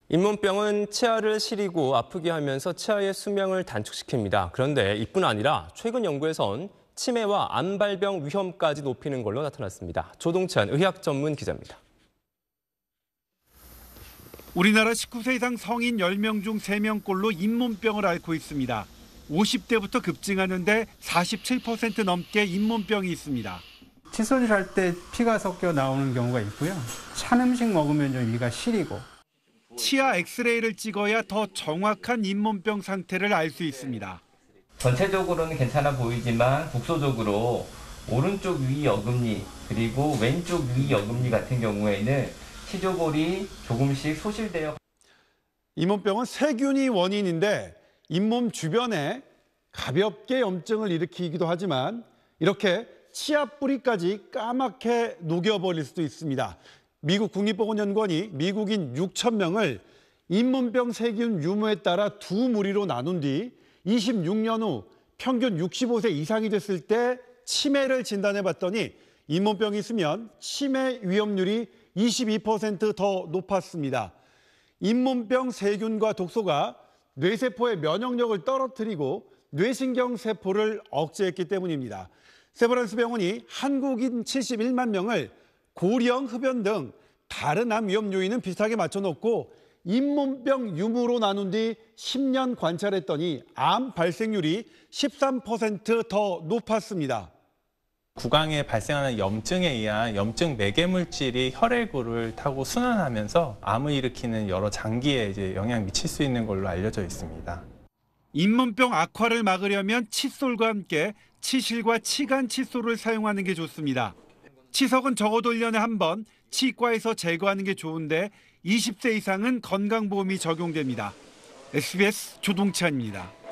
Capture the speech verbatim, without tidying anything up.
잇몸병은 치아를 시리고 아프게 하면서 치아의 수명을 단축시킵니다. 그런데 이뿐 아니라 최근 연구에선 치매와 암발병 위험까지 높이는 걸로 나타났습니다. 조동찬 의학 전문 기자입니다. 우리나라 십구 세 이상 성인 열 명 중 세 명꼴로 잇몸병을 앓고 있습니다. 오십 대부터 급증하는데 사십칠 퍼센트 넘게 잇몸병이 있습니다. 칫솔질 할 때 피가 섞여 나오는 경우가 있고요. 찬 음식 먹으면 좀 위가 시리고. 치아 엑스레이를 찍어야 더 정확한 잇몸병 상태를 알 수 있습니다. 전체적으로는 괜찮아 보이지만 국소적으로 오른쪽 위 어금니 그리고 왼쪽 위 어금니 같은 경우에는 치조골이 조금씩 소실되어 잇몸병은 세균이 원인인데 잇몸 주변에 가볍게 염증을 일으키기도 하지만 이렇게 치아 뿌리까지 까맣게 녹여버릴 수도 있습니다. 미국 국립보건연구원이 미국인 육천 명을 잇몸병 세균 유무에 따라 두 무리로 나눈 뒤 이십육 년 후 평균 육십오 세 이상이 됐을 때 치매를 진단해 봤더니 잇몸병이 있으면 치매 위험률이 이십이 퍼센트 더 높았습니다. 잇몸병 세균과 독소가 뇌세포의 면역력을 떨어뜨리고 뇌신경 세포를 억제했기 때문입니다. 세브란스 병원이 한국인 칠십일만 명을 고령, 흡연 등 다른 암 위험 요인은 비슷하게 맞춰놓고 잇몸병 유무로 나눈 뒤 십 년 관찰했더니 암 발생률이 십삼 퍼센트 더 높았습니다. 구강에 발생하는 염증에 의한 염증 매개 물질이 혈액을 타고 순환하면서 암을 일으키는 여러 장기에 이제 영향을 미칠 수 있는 걸로 알려져 있습니다. 잇몸병 악화를 막으려면 칫솔과 함께 치실과 치간 칫솔을 사용하는 게 좋습니다. 치석은 적어도 일 년에 한 번 치과에서 제거하는 게 좋은데 이십 세 이상은 건강보험이 적용됩니다. 에스비에스 조동찬입니다.